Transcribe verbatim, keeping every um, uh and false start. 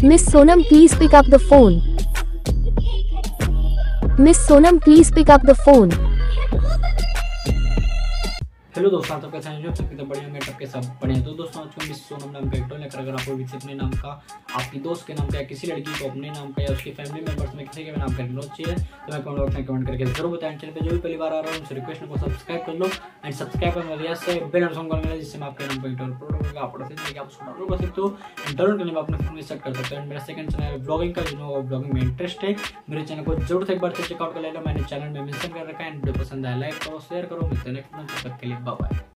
Miss Sonam, please pick up the phone. Miss Sonam, please pick up the phone. Hello दोस्तों, आप कैसे हैं? जो सब कितना बढ़िया होंगे, सबके सब बढ़िया। तो दोस्तों, आज मिस सोनम नाम का एक टोल लेकर अगर आपको भी अपने नाम का, आपकी दोस्त के नाम का या किसी लड़की को अपने नाम का या उसकी फैमिली मेंबर्स में किसी के भी नाम का नोट चाहिए तो मैं कमेंट बॉक्स में कमेंट करके जरूर बताएं। चैनल पे जो भी पहली बार आ रहा है उनसे रिक्वेस्ट को सब्सक्राइब कर लो एंड सब्सक्राइब करने वाले से बेल आइकन को मिला जिससे मैं आपके नाम पर अपलोड होगा आप आप उसको डाउनलोड कर सकते हो। डाउनलोड करने में अपने फोन में सेट कर सकते हो। मेरा सेकंड चैनल है ब्लॉगिंग का, जिन्होंने ब्लॉगिंग में इंटरेस्ट है मेरे चैनल को जरूर से एक बार चेकआउट कर लेना। मैंने चैनल में मेंशन कर रखा है। वीडियो पसंद आया लाइक करो, शेयर करो। मिलते हैं नेक्स्ट वीडियो में, तब तक के लिए बाय बाय।